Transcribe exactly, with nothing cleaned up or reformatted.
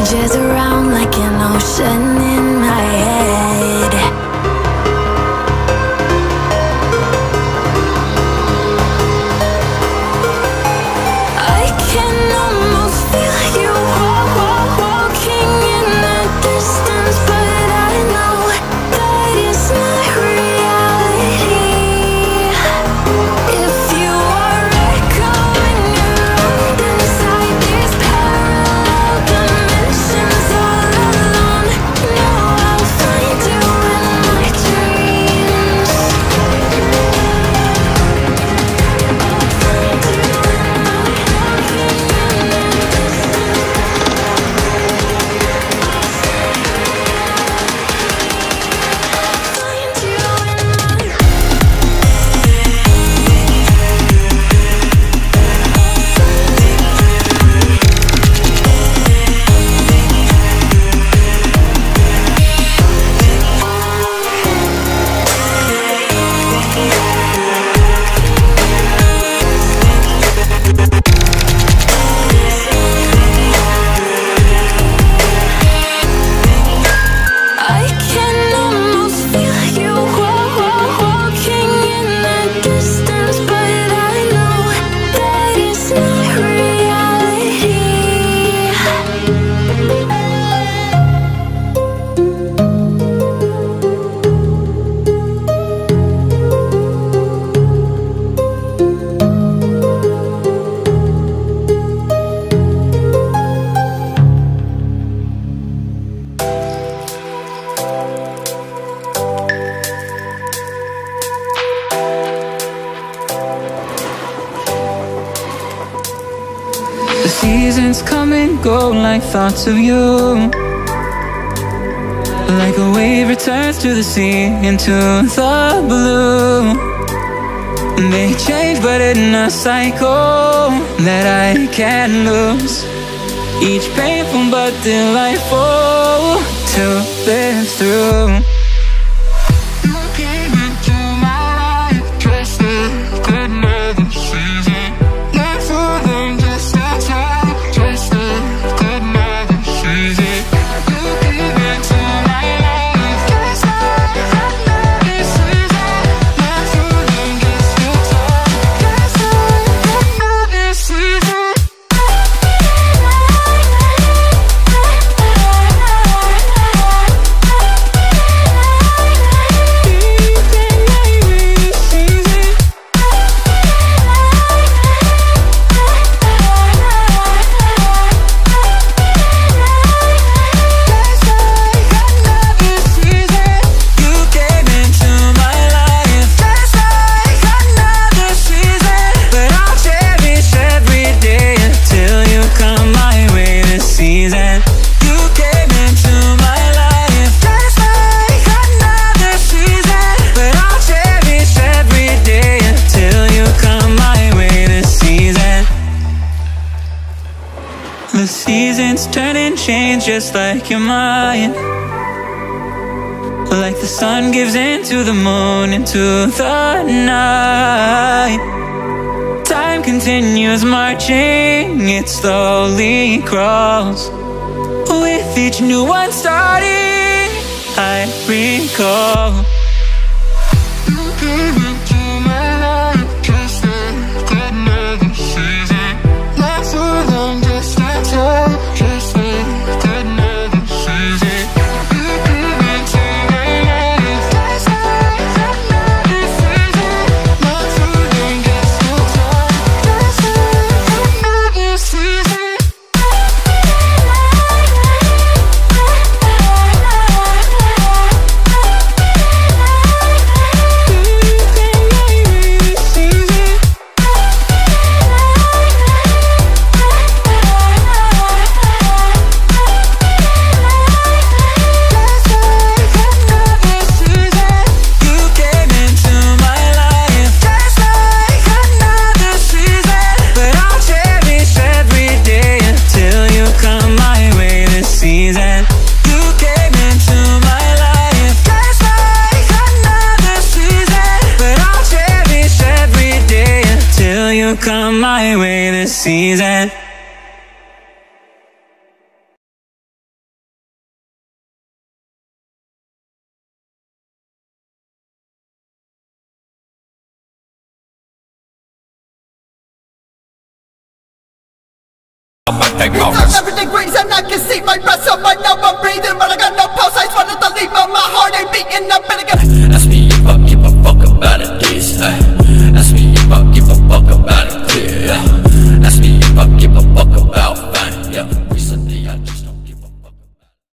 changes around like an ocean in my head. I can almost feel you wa- wa- walking in the distance, but I know that it's not reality. If you are echoing around inside these parallel dimensions all alone, know I'll find you in my dreams. I'll find you in my walking in the distance. Find you in my I can almost feel you wa- wa- walking in the distance, but I know that it's not reality. The seasons come and go like thoughts of you. Like a wave returns to the sea into the blue. They change but in a cycle that I can't lose. Each painful but delightful to live through. You came into my life just like another season. Not for them, just a time, just like another season. You came into my life just like another season. Not for them, just a time, just like another season. The seasons turn and change just like your mind. Like the sun gives into the moon, into the night. Time continues marching, it slowly crawls. With each new one starting, I recall. You came into my life just like another season. Not for long, just a time, just like another season. You came into my life just like another season. Not for long, just a time, just like another season. You It's seven degrees and I can see my breath, so I know I'm breathing, but I got no pulse. I just wanted to leave, but my heart ain't beating. I better get. Ask me if I give a fuck about it.